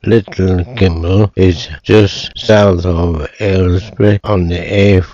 Little Kimble is just south of Aylesbury on the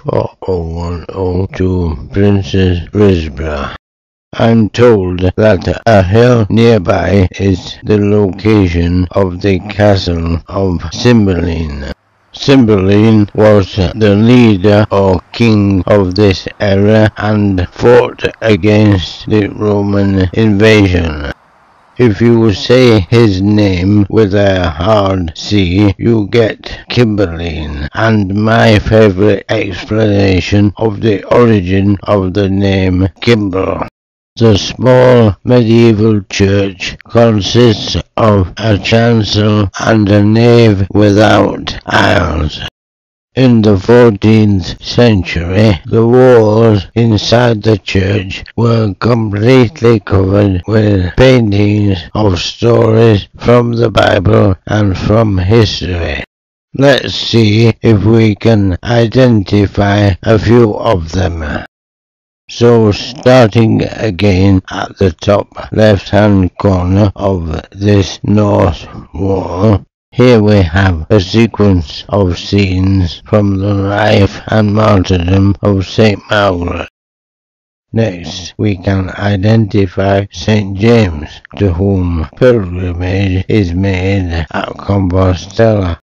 A4010 to Princess Risborough. I'm told that a hill nearby is the location of the castle of Cymbeline. Cymbeline was the leader or king of this era and fought against the Roman invasion. If you say his name with a hard C, you get Cymbeline, and my favourite explanation of the origin of the name Kimble. The small medieval church consists of a chancel and a nave without aisles. In the 14th century, the walls inside the church were completely covered with paintings of stories from the Bible and from history. Let's see if we can identify a few of them. So starting again at the top left-hand corner of this north wall, here we have a sequence of scenes from the life and martyrdom of St. Margaret. Next, we can identify St. James, to whom pilgrimage is made at Compostela.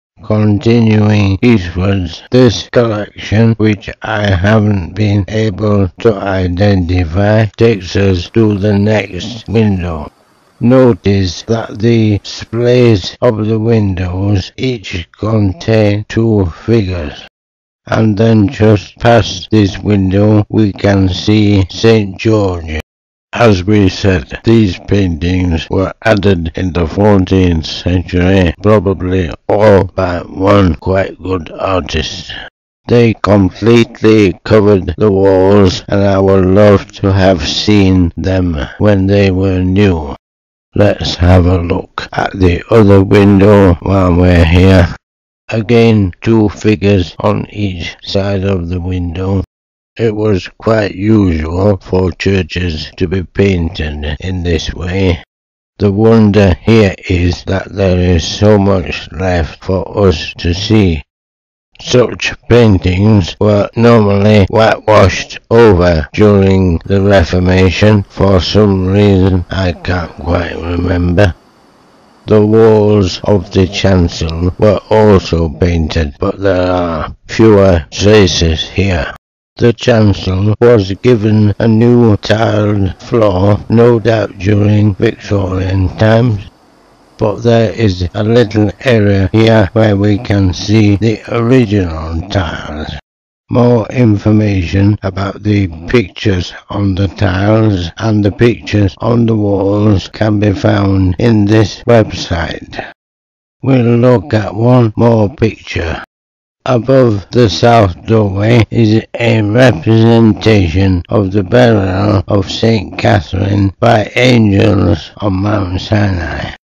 Continuing eastwards, this collection, which I haven't been able to identify, takes us to the next window. Notice that the splays of the windows each contain 2 figures. And then just past this window we can see St. George. As we said, these paintings were added in the 14th century, probably all by one quite good artist. They completely covered the walls, and I would love to have seen them when they were new. Let's have a look at the other window while we're here. Again, 2 figures on each side of the window. It was quite usual for churches to be painted in this way. The wonder here is that there is so much left for us to see. Such paintings were normally whitewashed over during the Reformation for some reason I can't quite remember. The walls of the chancel were also painted, but there are fewer traces here. The chancel was given a new tiled floor, no doubt during Victorian times, but there is a little area here where we can see the original tiles. More information about the pictures on the tiles and the pictures on the walls can be found in this website. We'll look at one more picture. Above the south doorway is a representation of the burial of St. Catherine by angels on Mount Sinai.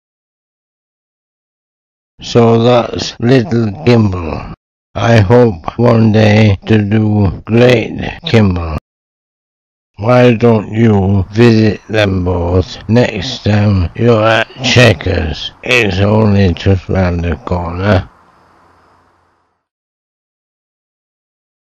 So that's Little Kimble. I hope one day to do Great Kimble. Why don't you visit them both next time you're at Chequers? It's only just round the corner.